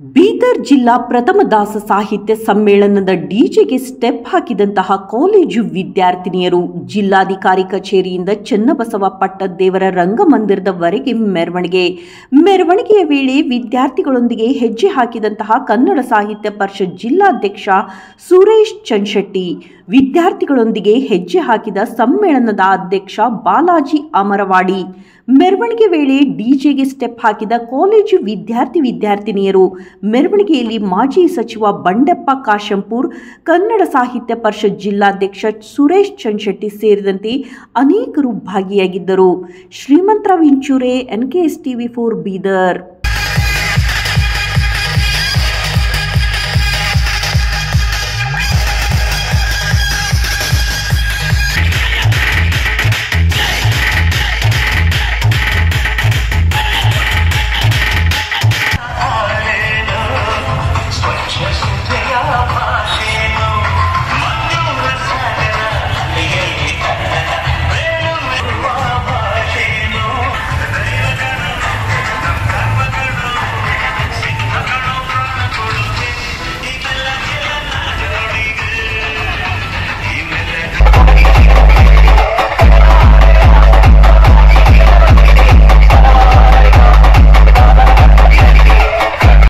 ಬೀದರ್ ಜಿಲ್ಲಾ ಪ್ರಥಮ ದಾಸ ಸಾಹಿತ್ಯ ಸಮ್ಮೇಳನದ ಡಿಜೆಗೆ ಸ್ಟೆಪ್ ಹಾಕಿದಂತಹ ಕಾಲೇಜು ವಿದ್ಯಾರ್ಥಿನಿಯರು ಜಿಲ್ಲಾಧಿಕಾರಿ ಕಚೇರಿಯಿಂದ ಚನ್ನಬಸವ ಪಟ್ಟದೇವರ ರಂಗಮಂದಿರದವರೆಗೆ ಮೆರವಣಿಗೆಯ ವೇಳೆ ವಿದ್ಯಾರ್ಥಿಗಳೊಂದಿಗೆ ಹೆಜ್ಜೆ ಹಾಕಿದಂತಹ ಕನ್ನಡ ಸಾಹಿತ್ಯ ಪರಿಷತ್ ಜಿಲ್ಲಾಧ್ಯಕ್ಷ ಸುರೇಶ್ ಚನ್ಶೆಟ್ಟಿ, ವಿದ್ಯಾರ್ಥಿಗಳೊಂದಿಗೆ ಹೆಜ್ಜೆ ಹಾಕಿದ ಸಮ್ಮೇಳನದ ಅಧ್ಯಕ್ಷ ಬಾಲಾಜಿ ಅಮರವಾಡಿ, ಮೆರವಣಿಗೆ ವೇಳೆ ಡಿಜೆಗೆ ಸ್ಟೆಪ್ ಹಾಕಿದ ಕಾಲೇಜು ವಿದ್ಯಾರ್ಥಿನಿಯರು, ಮೆರವಣಿಗೆಯಲ್ಲಿ ಮಾಜಿ ಸಚಿವ ಬಂಡೆಪ್ಪ ಕಾಶಂಪುರ್, ಕನ್ನಡ ಸಾಹಿತ್ಯ ಪರಿಷತ್ ಜಿಲ್ಲಾಧ್ಯಕ್ಷ ಸುರೇಶ್ ಚನ್ಶೆಟ್ಟಿ ಸೇರಿದಂತೆ ಅನೇಕರು ಭಾಗಿಯಾಗಿದ್ದರು. Shrimantrao ಇಂಚೂರೆ, NKS TV4 Bidar.